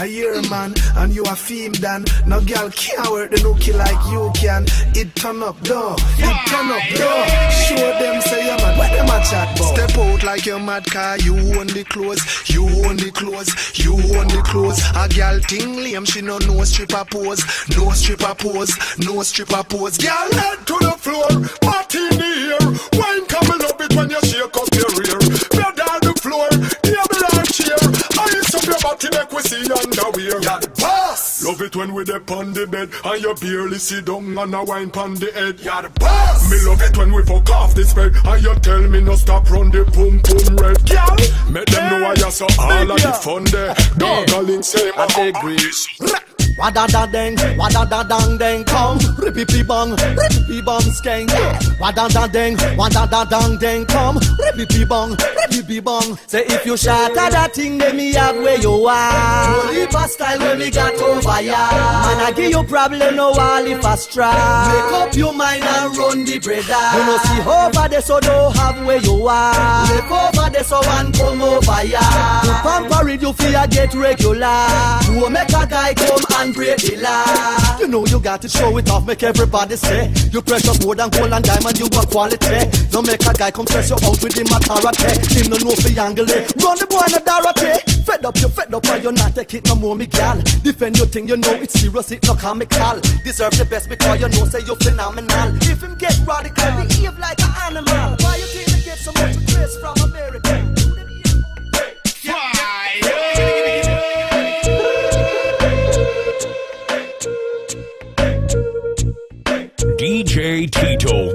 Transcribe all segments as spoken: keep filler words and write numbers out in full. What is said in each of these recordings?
a year man, and you a fame dan. No girl can't work the nookie like you can. It turn up though, it turn up though. Show them say you mad, what them a chat about? Step out like you mad car, you own the clothes, you own the clothes, you own the clothes. A girl ting lame, she no no stripper pose, no stripper pose, no stripper pose. Girl head to the floor, party in the air. Wine coming up it when you shake up your rear. Bed on the floor, table and chair. Ice up your body make we see underwear. Yeah, the boss. Love it when we dey on the bed and you barely sit down and a wine pon the head. Yeah, the boss. Me love it when we fuck off the spread and you tell me no stop run the boom boom red. Girl, make them know I saw all of the fun there. Dog a link say I agree. Wada da deng, wada da dang deng, come, rippy bong, rippy bong skeng. Wada da deng, wada da dang deng, come, rippy bong, rippy bong. Say if you shatter that thing, then me have where you are. Only fast style when me got over ya. Man, I give you problem, no all if I strike. Make up your mind and run the brother. You know see over there, so don't have where you are. Live over there, so one come over ya. You pamper it, you feel get regular. You make a guy come and break the law. You know you got to show it off, make everybody say you precious more than gold and diamond, you got quality. Don't make a guy come stress you out with him a karate. Him no know for angle. Run the boy in a Dorothy. Fed up, you fed up and you're not take it no more, me gal. Defend your thing, you know it's serious, it's not comical. Deserve the best because you know say you're phenomenal. If him get radical, behave like an animal. Why you think he get so much grace from America? D J Tito.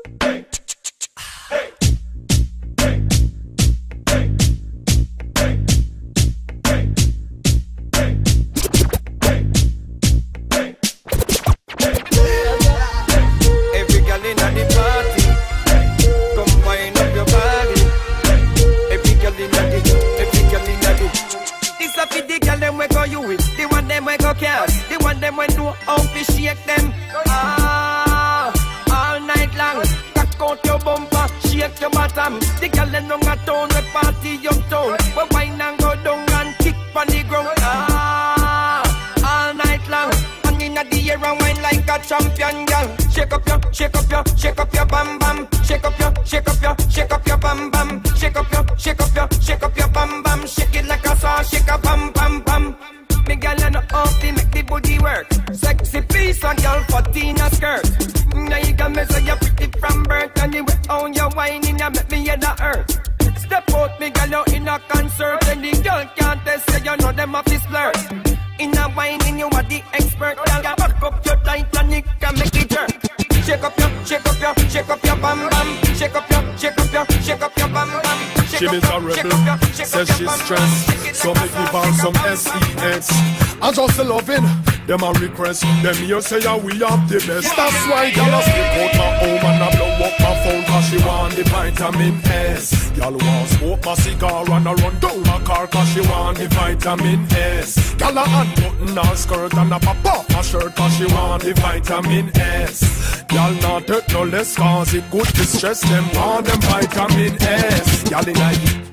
Every girl in the party, come wind up your body. Every girl in the, every girl in the. This a fit the girl them we go you with, the one them we go care, the one them we know how to shake them. Ah, all night long, cock out your bumper, shake your bottom. The girl them on a town, we party uptown, we wine and go down and kick on the ground. Ah, all night long, and in the air and wine like a champion girl. Shake up your, shake up your, shake up your bam bam. Shake up your, shake up your, shake up your bam bam. Shake up your, shake up your, shake up your bam bam. Shake it like a saw, shake a bam bam bam. Me girl and off to make the booty work. Sexy piece of girl for Tina skirt. Now you can me say you're pretty from birth. And the way on your whining you make me head a hurt. Step out me girl you in a concert. And the girl can't tell say you know them off this flirt. In a whining you are the expert. Girl back up your tight and you can make it jerk. Shake up your, shake up your, shake up your bam bam. Shake up your, shake up your, shake up your bam bam. She is a rebel, says she's stressed, so make me bounce some S E S. I just loving them a request, them here say yeah, we have the best. That's why y'all stick out my home and I blow up my phone cause she want the vitamin S. Y'all want smoke my cigar and I run down my car cause she want the vitamin S. Y'all a unbutton her skirt and I pop off my shirt cause she want the vitamin S. Y'all not take no less cause it good to stress them want them vitamin S. Y'all in like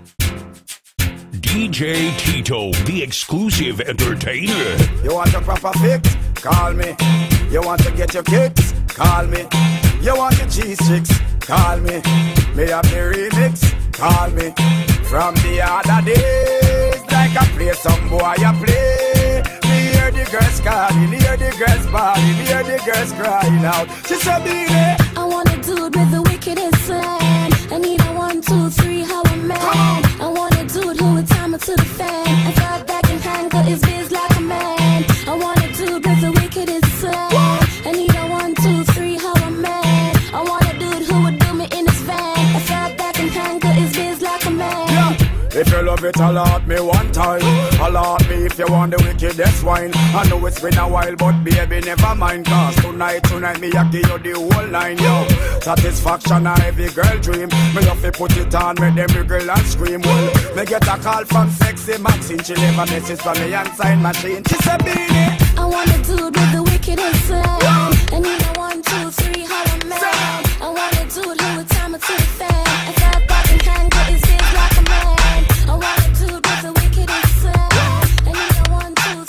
D J Tito, the exclusive entertainer. You want a proper fix? Call me. You want to get your kicks? Call me. You want your cheese sticks? Call me. Me have the remix? Call me. From the other days, like I play some boy I play. Me hear the girls calling, hear the girls bawling, hear the girls crying out. She said, "Baby, I want a dude with the wickedest slang. I need a one, two, three, how a man. I want a dude who would time it to the fan. I thought that can handle his biz like a man. I want a dude with the wickedest slang. I need a one, two, three, how a man. I want a dude who would do me in his van. I thought that can handle his biz like a man. Yeah. If you love it, allot me one time. Allot me if you want the wickedest wine. I know it's been a while, but baby, never mind. Cause tonight, tonight, me I give you the whole line, yo. Satisfaction, a every girl dream. Me love to put it on, make them wiggle and scream. Well, me get a call from sexy Maxine. She leave a message from me and sign machine. She said, "Beanie, I want a dude with the wickedest slang. I need a one, two, three, how a man. I want a dude who would time it to the fan. I thought that can handle his biz like a man. I want a dude with the wickedest slang. I need a one, two,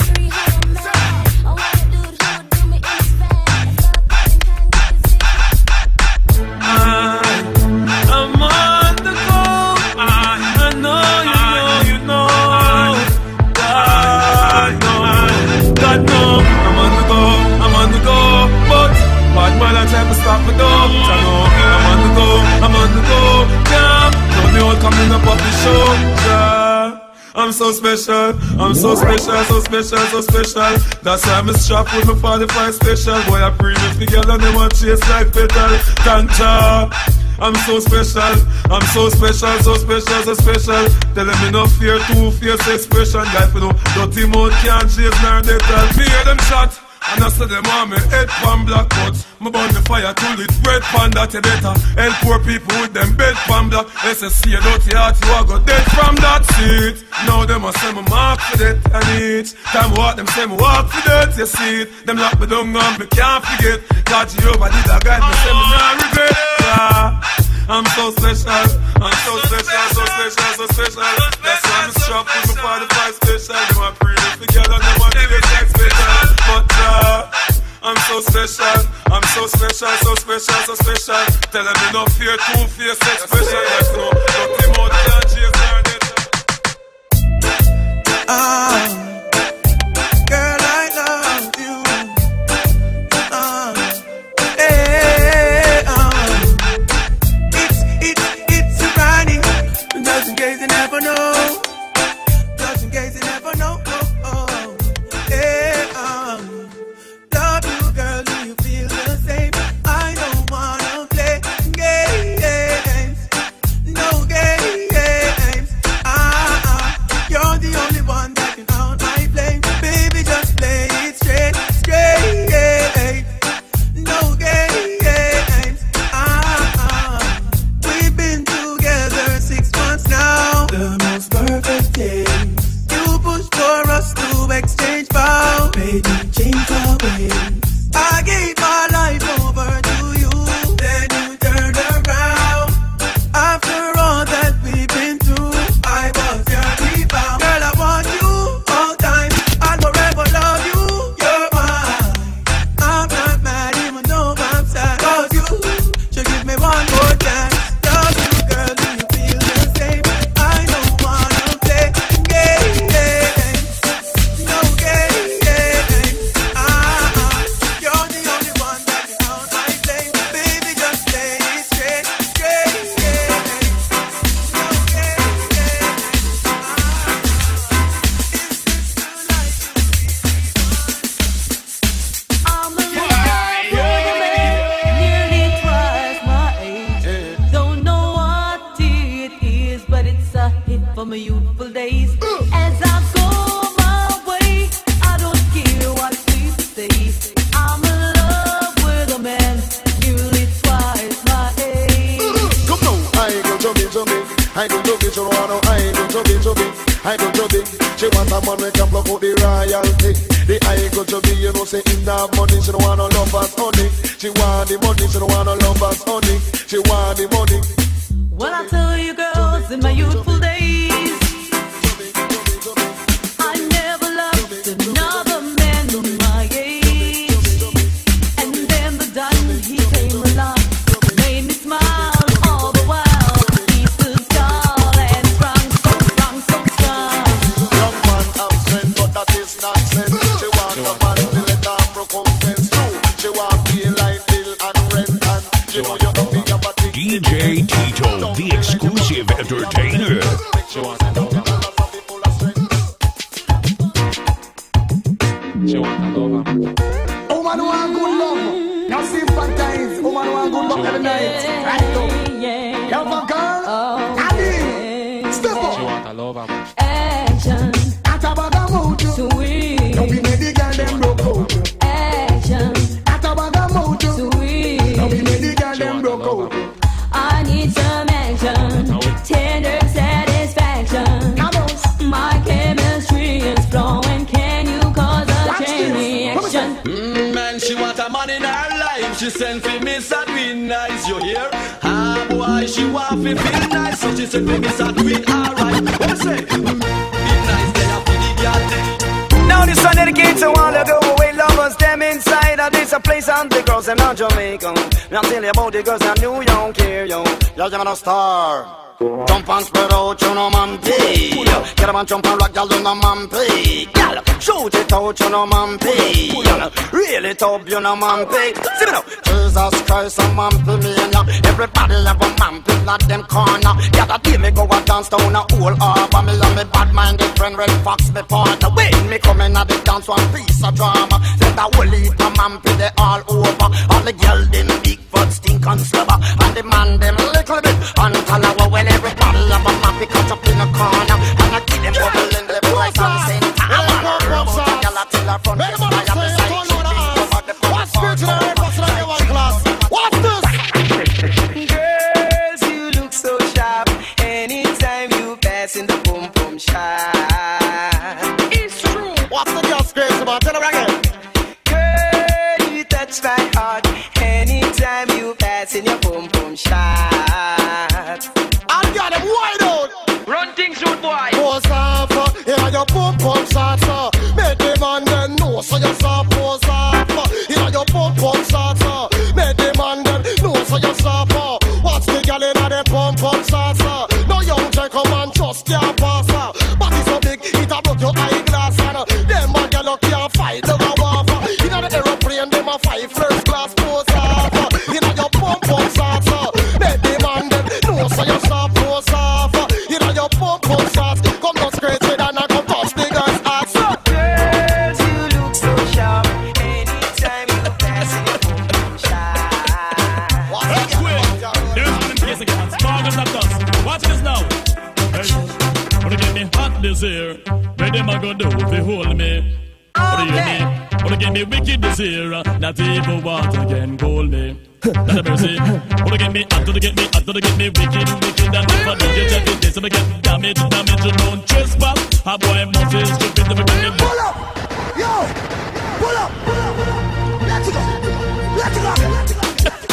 I'm so special, I'm so special, so special, so special. That's why I'm strapped with my forty-five special. Boy, I bring it together and they want chase like petal. Thank ya. I'm so special, I'm so special, so special, so special. Tell them me no fear, two fierce expression. Guys, you know, dirty mouth can't chase nor they tell. Me hear them shot. And I said them on me head pan black cuts. Me burn the fire till it's red pan that you better. Help poor people with them bed pan black. They say see a dirty heart you a go dead from that seat. Now them a say me mark for that. And each time I walk them say me walk for that. You see it, them lock me down and me can't forget. God Jehovah did a guide me say me not regret. Yeah. I'm so special, I'm so special, so special, so special. That's why I'm strapped with my forty-five special. Them a pray together and them a do it like special. But uh, I'm so special, I'm so special, so special, so special. Tell them me no fear, two fierce expression. Like no, dirty mouth can't chase her death. Ah, girl, I love you. Ah, hey, ah, it's it's it's a running. Just in case you never know. Just in case you never know. Oh, oh. Hey, ah. Love you, girl, do you feel the same? I don't wanna play games, no games. Ah, ah, you're the only one that can out my flame. Baby, just play it straight, straight. No games. Ah, ah, we've been together six months now. The most perfect days. You pushed for us to exchange vows. Baby, change our ways. I gave my life over to you, then you turned around. After all that we've been through, I was your rebound. Girl, I want you all time. I'll forever love you. You're mine. I'm not mad even though I'm sad. Cause you should give me one more chance. Love you, girl, do you feel the same? I don't wanna play games, no games. Ah, ah, you're the only one that can out my flame. Baby, just play it straight, straight. No games. I'm a little man, nearly twice my age. Don't know what it is, but it's a hit for my youthful days. As I go my way, I don't care what people say. I'm in love with a man, nearly twice my age. Come now, I go jumping, jumping. I go jumping, so I know I go jumping, jumping. I go jumping. She want a man we can block out the royalty. The I go jumping, you know, say in that money, she don't want no love us honey. She want the money, she don't want no love us honey. She want the money. Well, I tell you girls, in my youthful days, I never loved another man my age. And then the done, he came along, made me smile all the while. He stood tall and strong, so strong, so strong. Young man have strength, but that is nonsense. She want a man to let her recompense too. She want feel like bill and rent and she want you to be a body. D J Tito, the exclusive entertainer. She want a lover. She want a lover. Woman want good love. Now sympathize. Woman want good love every night. Right up. Yo, for girl. Adi. Step up. She want a lover. Action, At a bag of mood. sweet. Don't be made the girl them broke out. Action, At a bag of mood. sweet. Don't be made the girl them broke out. I need some action, tender satisfaction. Now bounce. My chemistry is flowing. Can you cause a Watch chain this. reaction? Mm, man, she want a man in her life. She sent for me, sad being nice, you hear? Ah, boy, she want me feel nice. So she sent for me, sad being alright. What you say? Mm, be nice, they have to the girl. Now this one dedicated to all the go-away lovers. Them inside of this a place and the girls them not Jamaican. Me I tell you about the girls in New York here, yo. Y'all give me a star. Jump and spread out, you know man pay. Get up and jump and rock, y'all do no man pay. Y'all shoot it out, you know man pay. Y'all really it up, you know, man, pig. See me now. Jesus Christ, a man for me, and everybody have a man pig, not them corner. The other day me go a dance down a whole harbor. Me and me bad-minded friend Red Fox me partner. When me come in at the dance, one piece of drama. Set a whole heap of man pig, they all over. All the girl them big foot stink and slobber, and the man them little bit untalawa. When everybody have a man pig cut up in a corner, and I keep them bubbling the voice and sing. What's good to the Red Fox in the one class? What's this? Girls, you look so sharp. Anytime you pass in the boom boom shop. It's true. What's the girl's crazy about? Tell her again. Girl, you touch my heart. Anytime you pass in your boom boom shop. I got him wide out. Run things, rude boy. Pose off, yeah, your boom boom shot, so make the man then know, so you saw pose off. Yeah, your boom boom shot, so make the man then know, so you saw. Watch the girl inna the boom boom shot, so no young Jack come and just can't pass her. Body so big, it a broke your eyeglass, and them a girl can't fight the water. Inna the aeroplane, them a fight first class pose off. Inna your boom boom shot, so make the man then know, so you saw pose off. Inna your boom boom shot, come no straight with and I come touch the girl's ass. Girls, you look so sharp. Anytime you pass in your boom boom shop. There's one in place again, small as that dust. Watch this now. Hey, wanna get me hot this year? Where them a go do if they hold me? What do you mean? Wanna get me wicked this year? Not even water can hold me. Not a mercy. Wanna get me hot, to get me hot, to get me wicked, wicked. And if I don't get just in case I get damage, damage, you don't trespass. A boy must be stupid if I get me. Pull up! Yo! Pull up! Pull up! Pull up! Let's go! Let's go! Let's go!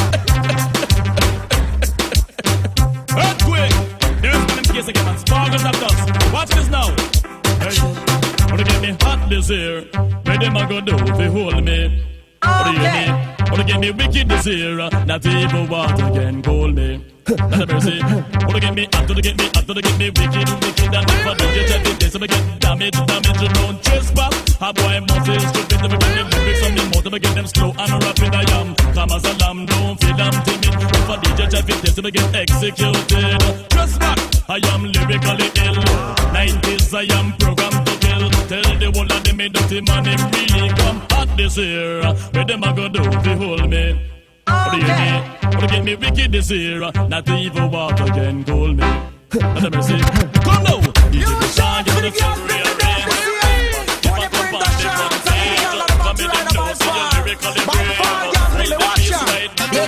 Earthquake! There's one in case again, man. Sparkles of dust. Watch this now. Hey, wanna get me hot this year? Where them a go do if they hold me? What do you mean? Wanna get me wicked this year? Not even water can hold me. Not a mercy. Wanna get me hot, to get me hot, to get me wicked, wicked. And if I don't get just in case I get damage, damage, you don't trespass. A boy must be stupid if I get them lyrics on the motor, I get them slow and rapid. I am calm as a lamb, don't feel I'm timid. If I D J just in case I get executed. Trust back, I am lyrically ill. Nineties, I am programmed to kill. Tell the whole of them me dirty man, him really come hot this year. Where them a go do if they hold me? What do you mean? Wanna get me wicked this year? Not even water can hold me. Not a mercy. Come now. You shine, give me the feel real rain. If I come back, they come take. Come in the nose, so you're lyrically brave. Read the case right.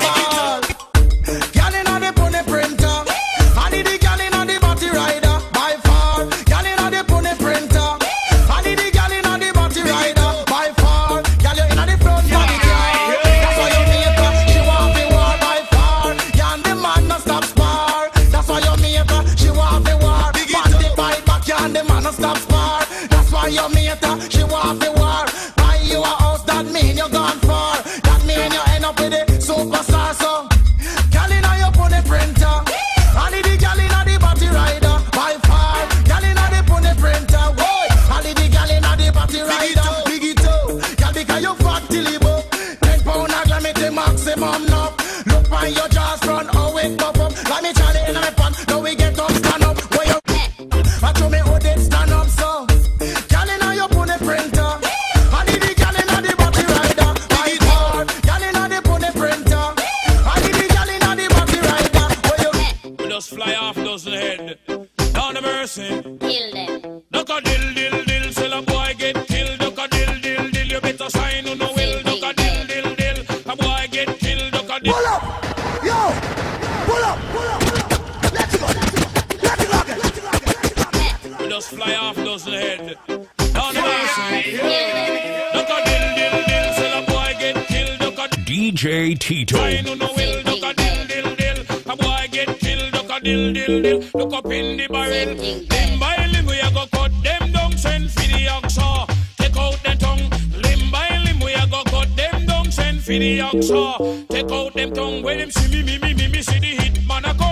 Girl inna the pony printer, I need the girl inna the body rider. By far, girl inna the pony printer, I need the girl inna the body rider. By far, girl you inna the front body car. That's why you make her, she want me war. By far, you and the man no stop spar. That's why you make her, she want me war. Body by back, you and the man no stop spar. That's why you make her, she want me war. Buy you a house, that mean you gone far. That mean you end up with a superstar. So girl inna your pony printer, I need the girl inna the body rider. By far, girl inna the pony printer. Boy, I need the girl inna the body rider. Big it up, girl because you fat till you bow. Ten pound a glam it the maximum now. Look on your jaws front, how it pop up. Like me Charlie inna me pants, now we get up, stand up. Where you? I show me how they stand up so. Girl inna your pony printer, I need the girl inna the body rider. By far, girl inna the pony printer, I need the girl inna the body rider. Where you? We just fly off those head. Down the mercy. Kill them. Duck a dill, dill, dill. Till a boy get killed. Duck a dill, dill, dill. You better sign on the will. Duck a dill, dill, dill. A boy get killed. Duck a dill. Pull up! Yo! Pull up! Pull up! Pull up! Let's go! Let's go! Let's go! Let's go! We just fly off those head. Down the mercy. Duck a dill, dill, dill. Till a boy get killed. Duck a D J Tito. sign on the will. Duck a dill, dill, dill. A boy get killed. Duck a dill, dill, dill. Look up in the barrel. Limb by limb we a go cut them down. Send for the oxa. Take out the tongue. Limb by limb we a go cut them down. Send for the oxa. Take out them tongue. When them see me, me, me, me, me see the hit man a come.